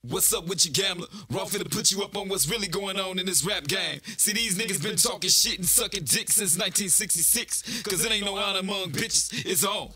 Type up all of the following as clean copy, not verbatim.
What's up with you, gambler? Raw finna put you up on what's really going on in this rap game. See, these niggas been talking shit and sucking dick since 1966. Cause it ain't no honor among bitches, it's on.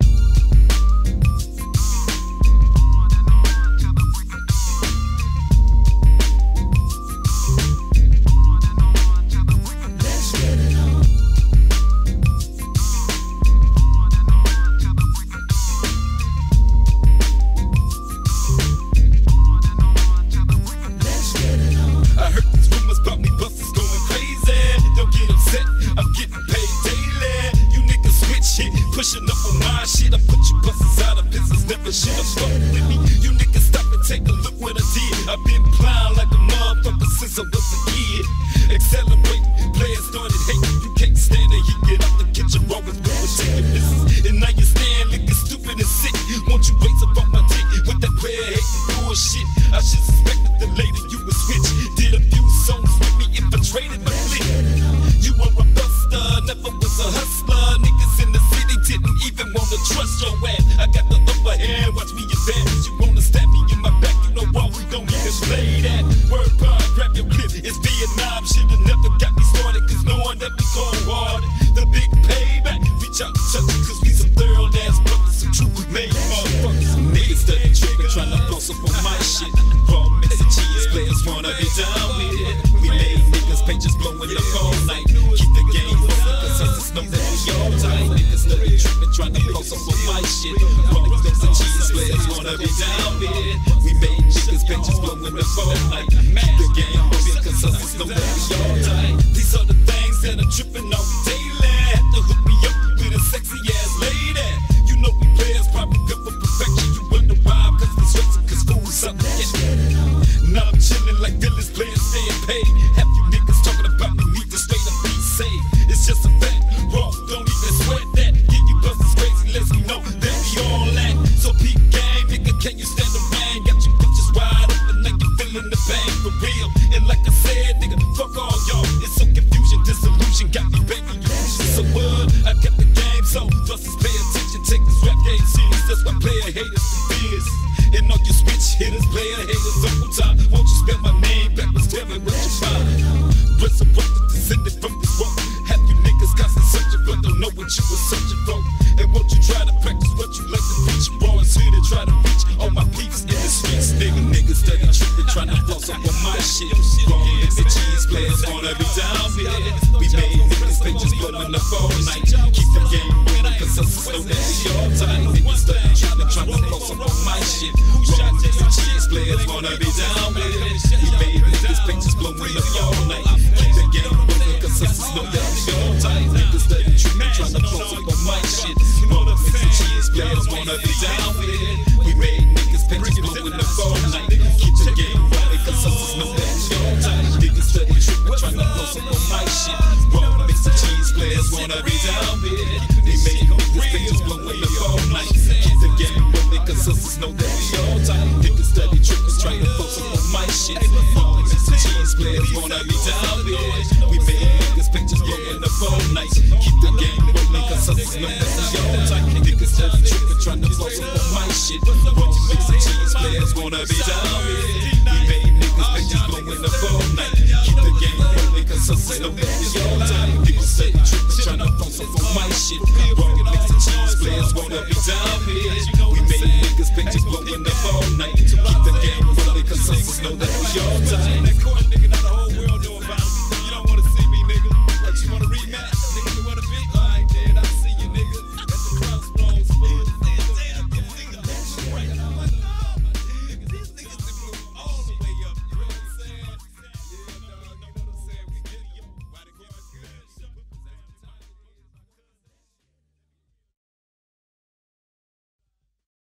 Pushing up on my shit, I put you busters out of business, never shit up fuck with me. You niggas stop and take a look what I did. I've been plowing like a motherfucker since I was a kid. Accelerating, players started hating. You can't stand it, he get out the kitchen, always taking business. And now you stand looking stupid and sick. Won't you raise up on my dick with that player hating bullshit? I should suspected that later you would switch. Did a few songs with me, infiltrated my clique. You were a buster, never was a hustler. Niggas in the city didn't even wanna trust your ass. I got the upper hand, watch me advance. You wanna stab me in my back, you know what? Don't even play that. Word bar, grab your clip, it's Vietnam. Should've never got me started, cause knowing that we go hard. The big payback, reach out to touch it, cause we some thorough ass brothers, some true made motherfuckers. Some niggas study trigger, tryna floss up on my shit. Raw mix and cheese, players wanna be down with it. We made niggas pages blowing up all night. Keep the game rolling, cause us know that we all tight. Niggas study tripping, tryna floss up on my shit. Raw mix and cheese, players wanna be down with it. We made niggas pages blowing up all night. Keep the game rolling, cause us know that we all tight. These are the things that I'm tripping on daily. Have to hook me up with a sexy ass lady. You know we players probably good for perfection. You wonder why, cause we stressing, cause fool's up to get me. Now I'm chilling like villains, players staying paid. Have you niggas talking about me, need to straight up be safe. It's just a fact, raw, don't even sweat that. Get you busters crazy, let me know that we all at. So peep game, nigga, can you stand the rain? Got you bitches wide open, like you feeling the pain for real. And like I said, nigga, fuck all y'all. It's so confusion, disillusion, got me begging you. So what? I got the game, so busters pay attention, take this rap game serious. That's why player haters do this. And all you switch hitters, player haters on top. Won't you spell my name backwards, tell me what you find. Resurrected, descended from this world. Have you niggas constantly searching, but don't know what you were searching for. And won't you try to practice what you like to preach? Raw is here to try to reach all my peeps in the streets. Niggas study tripping, trying to floss up on my shit. Raw mix and cheese, players wanna be down with it. We made niggas pages blowing up all night. Keep the game rolling, cause us is know that we all tight. Niggas study tripping, trying to floss up on my shit. Raw mix and cheese, players wanna be down with it. We made niggas pages blowing up all night. Keep the game rolling, cause us is know that we all tight. Niggas study tripping, trying to floss up on my shit. Raw mix and cheese, players wanna be down with it. We made niggas pages blowing up all night. Keep the game rolling, cause us is know that we all tight. Niggas study tripping, trying to floss up on my shit. Raw mix and cheese, players wanna be down with it. We made niggas pages blowing up all night. Keep the game rolling, cause us is know that we all tight. Niggas study tripping, trying to floss up on my shit. Raw mix and cheese, players wanna be down with it. We made niggas pages blowing up all night. Keep the game rolling, cause us is know that we all tight. Niggas study tripping, trying to floss up on my shit. Raw mix and cheese, players wanna be down with it. We made niggas pages blowing up all night. Keep the game rolling, cause us is know that we all tight. Niggas study tripping, trying to floss up on my shit. Raw mix and cheese, players wanna be down with it. We made niggas pages blowing up all night. Keep the game